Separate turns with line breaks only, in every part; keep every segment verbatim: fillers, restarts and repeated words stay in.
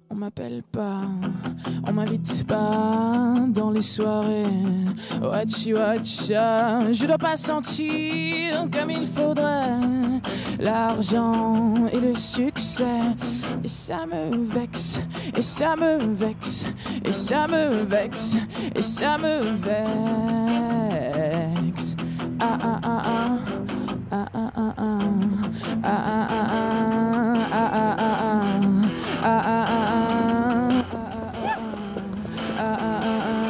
On m'appelle pas, on m'invite pas dans les soirées. Wachi wacha, je dois pas sentir comme il faudrait l'argent et le succès. Et ça me vexe, et ça me vexe, et ça me vexe, et ça me vexe. Ah ah ah ah, ah ah ah ah, ah ah ah ah, ah ah ah ah. Ah, ah, ah, ah, ah, ah,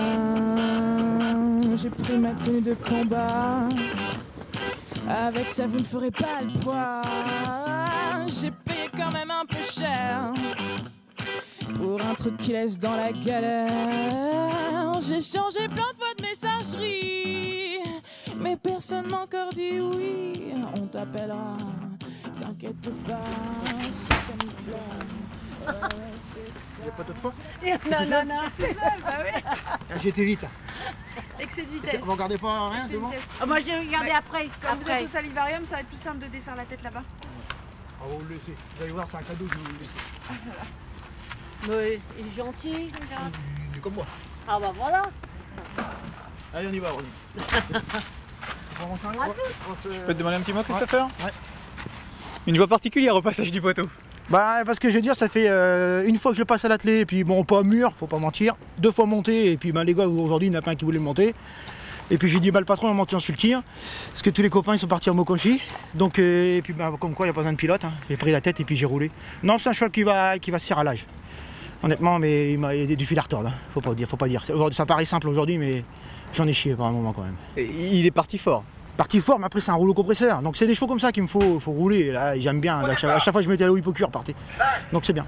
ah. J'ai pris ma tenue de combat. Avec ça vous ne ferez pas le poids. J'ai payé quand même un peu cher pour un truc qui laisse dans la galère. J'ai changé plein de fois de messagerie, mais personne m'a encore dit oui. On t'appellera, t'inquiète pas, si ça me plaît. Ouais,
il n'y a pas d'autre poste?
Non, non, non, tout seul, bah oui.
J'étais vite.
Excès de vitesse.
Vous regardez pas rien, c'est bon?
Oh, moi j'ai regardé
ouais.
après.
Quand
après.
vous êtes au salivarium, ça va être plus simple de défaire la tête là-bas.
Ah, vous le laissez. Vous allez voir, c'est un cadeau que je vais vous laisser.
Mais il est gentil, regarde.
Il est comme moi.
Ah bah voilà.
Allez, on y va, Ronnie.
Je peux te demander un petit mot, Christopher?
Ouais.
Une voie particulière au passage du poteau.
Bah parce que je veux dire, ça fait euh, une fois que je le passe à l'attelé, et puis bon, pas mûr, faut pas mentir, deux fois monté, et puis ben, les gars aujourd'hui il n'y en a pas un qui voulait monter. Et puis j'ai dit bah le patron on monte sur le tir, parce que tous les copains ils sont partis en Mokoshi. Donc euh, et puis bah, comme quoi il n'y a pas besoin de pilote, hein. J'ai pris la tête et puis j'ai roulé. Non, c'est un cheval qui va, qui va se serrer à l'âge. Honnêtement, mais il m'a il y a du fil à retordre, hein. Faut pas dire, faut pas dire. Ça paraît simple aujourd'hui, mais j'en ai chié par un moment quand même.
Et il est parti fort.
Parti fort, mais après c'est un rouleau compresseur. Donc c'est des choses comme ça qu'il me faut, faut rouler. Là, j'aime bien. Là, à chaque fois je mettais à l'eau hypocure partait. Donc c'est bien.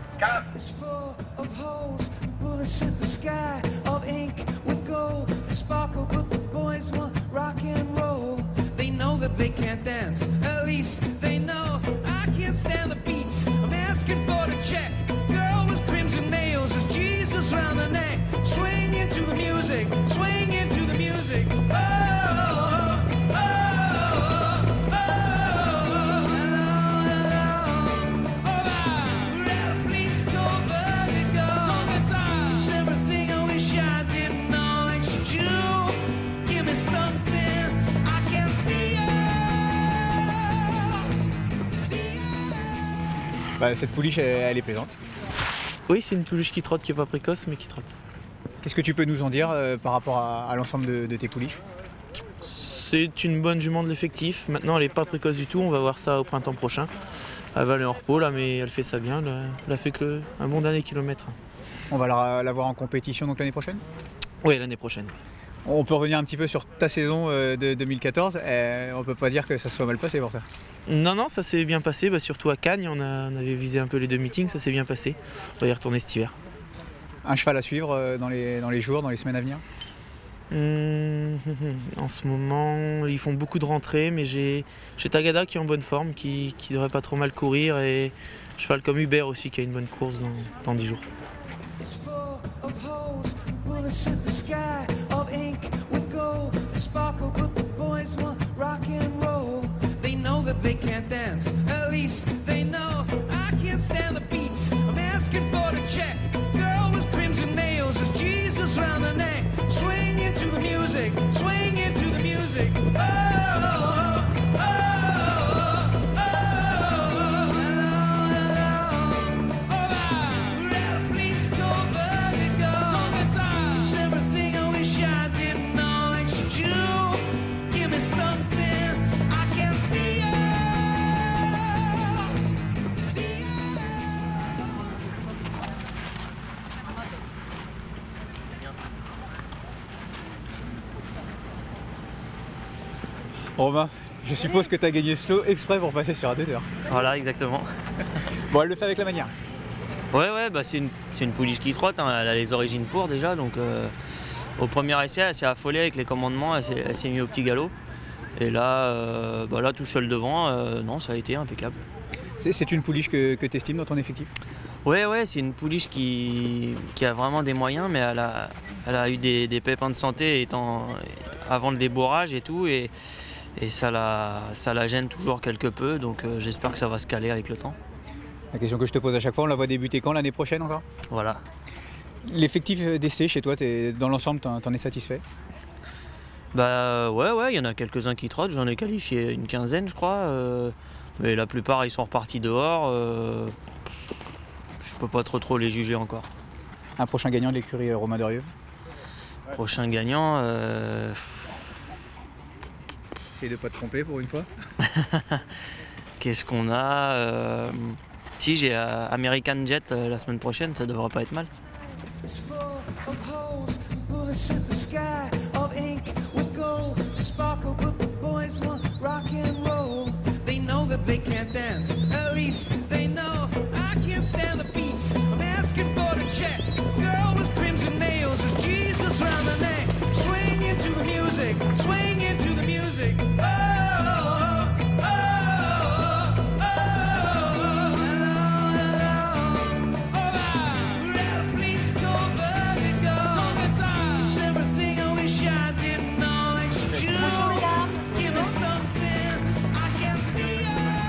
Bah, cette pouliche, elle, elle est plaisante.
Oui, c'est une pouliche qui trotte, qui n'est pas précoce, mais qui trotte.
Qu'est-ce que tu peux nous en dire euh, par rapport à, à l'ensemble de, de tes pouliches?
C'est une bonne jument de l'effectif. Maintenant, elle n'est pas précoce du tout. On va voir ça au printemps prochain. Elle va aller en repos, là, mais elle fait ça bien. Elle, elle a fait que le, un bon dernier kilomètre.
On va la, la voir en compétition donc l'année prochaine?
Oui, l'année prochaine.
On peut revenir un petit peu sur ta saison de deux mille quatorze. Et on peut pas dire que ça soit mal passé pour ça.
Non, non, ça s'est bien passé. Bah, surtout à Cagnes, on, a, on avait visé un peu les deux meetings. Ça s'est bien passé. On va y retourner cet hiver.
Un cheval à suivre dans les, dans les jours, dans les semaines à venir?
Mmh, en ce moment, ils font beaucoup de rentrées, mais j'ai Tagada qui est en bonne forme, qui, qui devrait pas trop mal courir, et un cheval comme Hubert aussi qui a une bonne course dans, dans dix jours.
Romain, je suppose que tu as gagné slow exprès pour passer sur A deux heures.
Voilà, exactement.
Bon, elle le fait avec la manière.
Ouais, ouais, bah c'est une, une pouliche qui trotte, hein. Elle a les origines pour déjà, donc euh, au premier essai, elle s'est affolée avec les commandements, elle s'est mise au petit galop. Et là, euh, bah là, tout seul devant, euh, non, ça a été impeccable.
C'est une pouliche que, que tu estimes dans ton effectif?
Ouais, ouais, c'est une pouliche qui, qui a vraiment des moyens, mais elle a, elle a eu des, des pépins de santé étant, avant le débourrage et tout, et, et ça, la, ça la gêne toujours quelque peu, donc euh, j'espère que ça va se caler avec le temps.
La question que je te pose à chaque fois, on la voit débuter quand, l'année prochaine encore?
Voilà.
L'effectif d'essai chez toi, t'es, dans l'ensemble, t'en, t'en es satisfait?
Bah ouais, ouais, il y en a quelques-uns qui trottent, j'en ai qualifié une quinzaine je crois. Euh, mais la plupart ils sont repartis dehors. Euh, je peux pas trop trop les juger encore.
Un prochain gagnant de l'écurie Romain Derieux?
Prochain gagnant... Euh...
Essaye de pas te tromper pour une fois.
Qu'est-ce qu'on a euh... Si j'ai euh, American Jet euh, la semaine prochaine, ça devrait pas être mal.
It's full of holes, bullets with the sky of ink with gold, sparkle, but the boys want rock and roll. They know that they can't dance, at least they know I can't stand the beats. I'm asking for the check. Girl with crimson nails is Jesus round the neck. Swing into the music, swing into the music. Oh, oh, oh, oh, oh, oh, oh. Please go back and go. It's everything I wish I didn't know. Except you, give me something I can feel.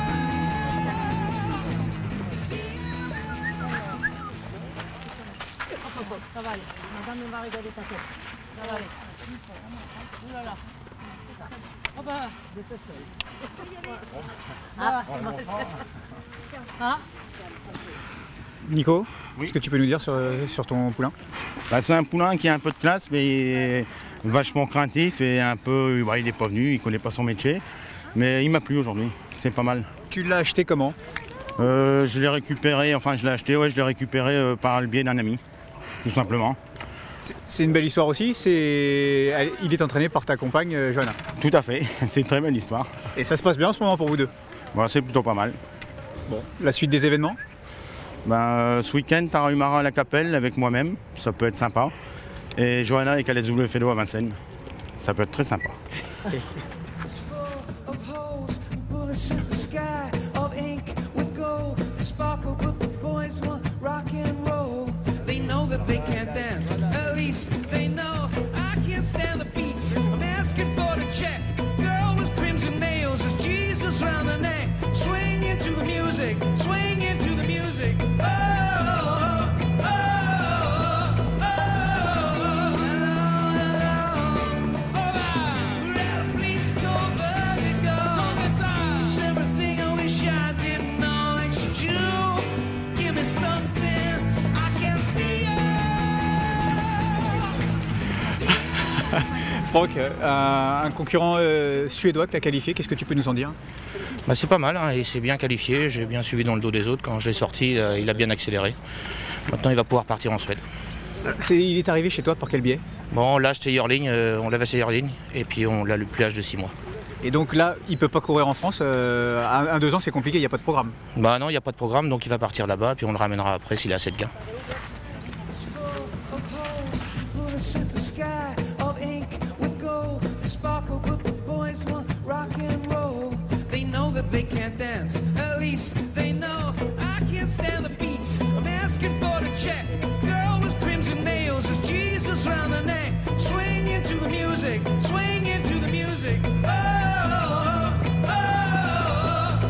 Ça va aller. Madame va regarder ta tête. Ça va aller. Ouh là là. Oh bah, j'étais seule. Ah, hein?
Nico,
Oui.
est-ce que tu peux nous dire sur, sur ton poulain?
Bah, c'est un poulain qui a un peu de classe, mais vachement craintif et un peu. Bah, il n'est pas venu, il ne connaît pas son métier. Mais il m'a plu aujourd'hui, c'est pas mal.
Tu l'as acheté comment?
Euh, je l'ai récupéré, enfin je l'ai acheté, ouais, je l'ai récupéré euh, par le biais d'un ami, tout simplement.
C'est une belle histoire aussi, c'est... elle- il est entraîné par ta compagne euh, Johanna.
Tout à fait, c'est une très belle histoire.
Et ça se passe bien en ce moment pour vous deux?
Bon, c'est plutôt pas mal.
Bon, la suite des événements?
Ben, euh, ce week-end, Tarahumara à la Capelle avec moi-même, ça peut être sympa. Et Johanna et Calais W Félo à Vincennes, ça peut être très sympa.
It's full of holes, bullets with the sky of ink with gold, sparkle, but the boys want rock and roll. They know that they can't dance, at least they know I can't stand the beats. I'm asking for the check. Girl with crimson nails is Jesus round the neck. Swing into the music, swing into the music. Oh, oh, oh, oh, oh, oh. Please go back and go. It's everything I wish I didn't know. Except you, give me something I can feel.
Franck, euh, un, un concurrent euh, suédois que tu as qualifié, qu'est-ce que tu peux nous en dire?
Bah, c'est pas mal, hein, il s'est bien qualifié, j'ai bien suivi dans le dos des autres. Quand je l'ai sorti, euh, il a bien accéléré. Maintenant, il va pouvoir partir en Suède.
C'est- il est arrivé chez toi par quel biais?
Bon, là, acheté Yearling, euh, on l'avait acheté Yearling, et puis on l'a le plus âge de six mois.
Et donc là, il peut pas courir en France, euh, à un deux ans c'est compliqué, il n'y a pas de programme.
Bah non, il n'y a pas de programme, donc il va partir là-bas, puis on le ramènera après s'il a assez de gains.
It's full of holes, bullets with the sky of ink with gold, sparkle, but the boys want rock and roll. They know that they can't dance, at least they know I can't stand the beats. I'm asking for the check. Girl with crimson nails is Jesus round the neck. Swing into the music, swing into the music. Oh, oh, oh, oh,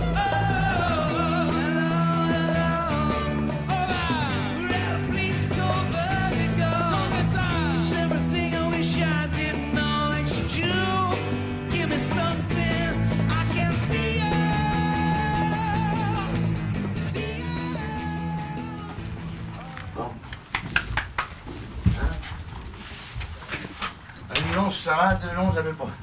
oh. Please go back and go. It's everything I wish I didn't know. Except you, give me something I can feel.
Un longe, ça va, deux longes, j'avais pas.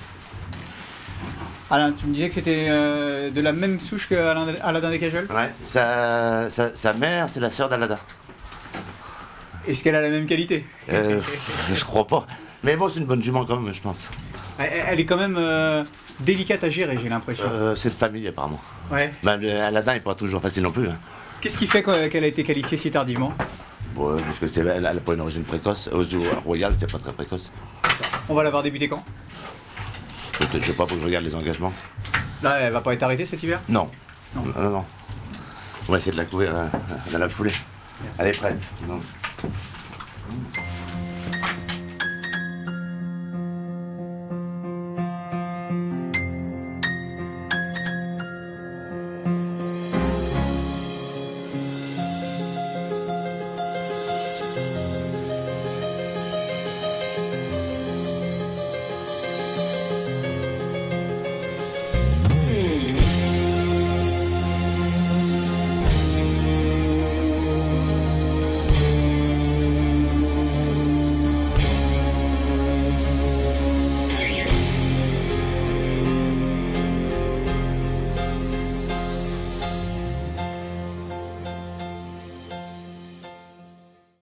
Alain, tu me disais que c'était euh, de la même souche que Alain- Aladin des Cajoles?
Ouais, sa, sa, sa mère, c'est la sœur d'Aladin.
Est-ce qu'elle a la même qualité?
Euh, je crois pas. Mais bon, c'est une bonne jument quand même, je pense.
Elle, elle est quand même euh, délicate à gérer, j'ai l'impression.
Euh, c'est de famille, apparemment.
Ouais.
Ben, le Aladin n'est pas toujours facile non plus. Hein.
Qu'est-ce qui fait qu'elle qu'elle a été qualifiée si tardivement?
Bon, euh, parce que c'était- elle n'a pas une origine précoce. Au zoo royal, c'était pas très précoce.
On va l'avoir débuté quand?
Peut-être, je sais pas, faut que je regarde les engagements.
Là, elle va pas être arrêtée cet hiver?
Non. Non, non, non. On va essayer de la couvrir euh, dans la foulée. Elle est prête. Non.